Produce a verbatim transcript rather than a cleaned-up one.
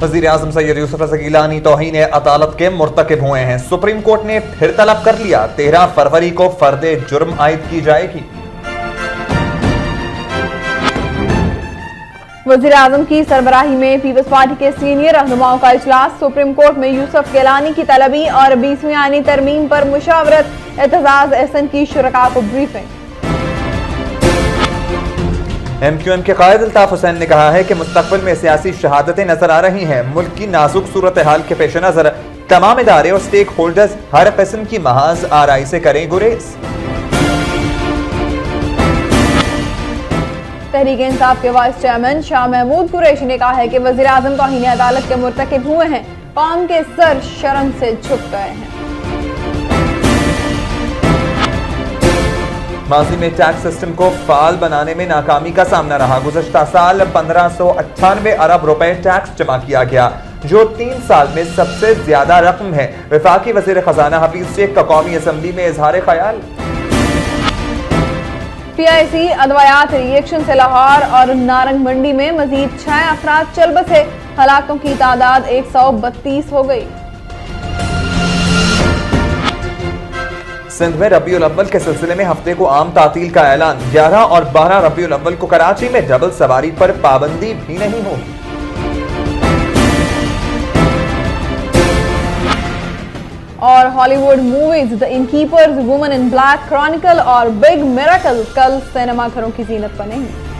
वज़ीर आज़म सैयद यूसुफ रज़ा गिलानी तौहीन अदालत के मुर्तकिब हुए हैं। सुप्रीम कोर्ट ने फिर तलब कर लिया, तेरह फरवरी को फर्दे जुर्म आयद की जाएगी। वज़ीर आज़म की सरबराही में पीपल्स पार्टी के सीनियर रहनुमाओं का इजलास। सुप्रीम कोर्ट में यूसुफ गिलानी की तलबी और बीसवीं आईनी तरमीम पर मुशावरत। एतजाज एहसन की शुरका को ब्रीफिंग। एम क्यू एम के कायद अल्ताफ हुसैन ने कहा है कि मुस्तकबिल में सियासी शहादतें नजर आ रही हैं। मुल्क की नाजुक सूरत हाल के पेश नजर तमाम इदारे और स्टेक होल्डर्स हर किस्म की महाज आराई से करें गुरेज। तहरीक इंसाफ के वाइस चेयरमैन शाह महमूद कुरैशी ने कहा है कि वज़ीर आज़म तौहीन अदालत के मुर्तकिब हुए हैं। कौम के सर शर्म से झुक गए हैं। माजी में टैक्स सिस्टम को फाल बनाने में नाकामी का सामना रहा। गुज़श्ता साल पंद्रह सौ अट्ठानवे अरब रुपए टैक्स जमा किया गया, जो तीन साल में सबसे ज्यादा रकम है। वफाकी वज़ीर खजाना हफीज शेख का कौमी असम्बली में इजहार ख्याल। पी आई सी अदवायात रिएक्शन से लाहौर और नारंग मंडी में मजीद छह अफराद चल बसे। हलाकों की तादाद एक सौ बत्तीस हो गई। सिंध में रबीउल अव्वल के सिलसिले में हफ्ते को आम तातील का ऐलान। ग्यारह और बारह रबीउल अव्वल को कराची में डबल सवारी पर पाबंदी भी नहीं होगी। और Hollywood movies the innkeepers, woman in black, chronicle और बिग मिरेकल कल सिनेमा घरों की जीनत बनेंगी।